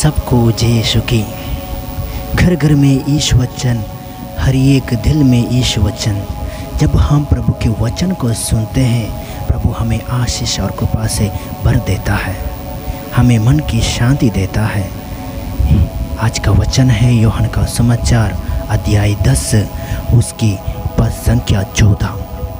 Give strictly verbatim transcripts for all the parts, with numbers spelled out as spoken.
सबको जय यीशु की। घर घर में ईश वचन, हर एक दिल में ईश वचन। जब हम प्रभु के वचन को सुनते हैं, प्रभु हमें आशीष और कृपा से भर देता है, हमें मन की शांति देता है। आज का वचन है यूहन्ना का समाचार अध्याय दस, उसकी पद संख्या चौदह।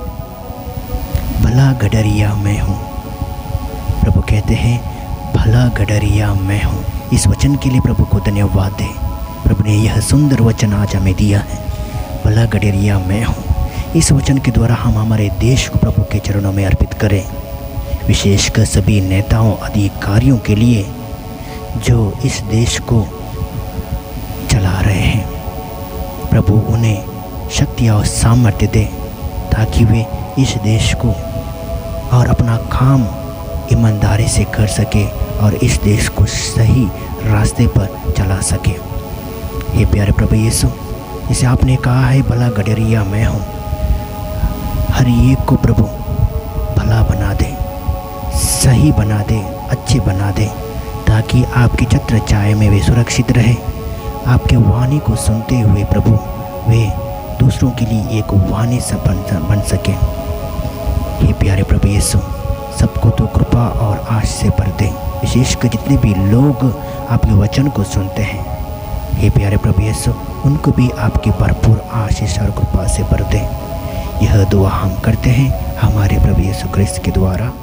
भला गडरिया मैं हूँ। प्रभु कहते हैं भला गडरिया मैं हूँ। इस वचन के लिए प्रभु को धन्यवाद दें। प्रभु ने यह सुंदर वचन आज हमें दिया है, भला गडरिया मैं हूँ। इस वचन के द्वारा हम हमारे देश को प्रभु के चरणों में अर्पित करें, विशेषकर सभी नेताओं अधिकारियों के लिए जो इस देश को चला रहे हैं। प्रभु उन्हें शक्ति और सामर्थ्य दे ताकि वे इस देश को और अपना काम ईमानदारी से कर सके और इस देश को सही रास्ते पर चला सके। हे प्यारे प्रभु यीशु, जैसे आपने कहा है भला गडरिया मैं हूँ, हर एक को प्रभु भला बना दे, सही बना दे, अच्छे बना दे, ताकि आपकी छत्र छाया में वे सुरक्षित रहे। आपके वाणी को सुनते हुए प्रभु वे दूसरों के लिए एक वाणी सा बन, बन सके। हे प्यारे प्रभु यीशु, सबको तो कृपा और आशीष से भर दें, विशेषकर जितने भी लोग आपके वचन को सुनते हैं। हे प्यारे प्रभु यीशु, उनको भी आपकी भरपूर आशीष और कृपा से भर दें। यह दुआ हम करते हैं हमारे प्रभु यीशु क्रिस्त के द्वारा।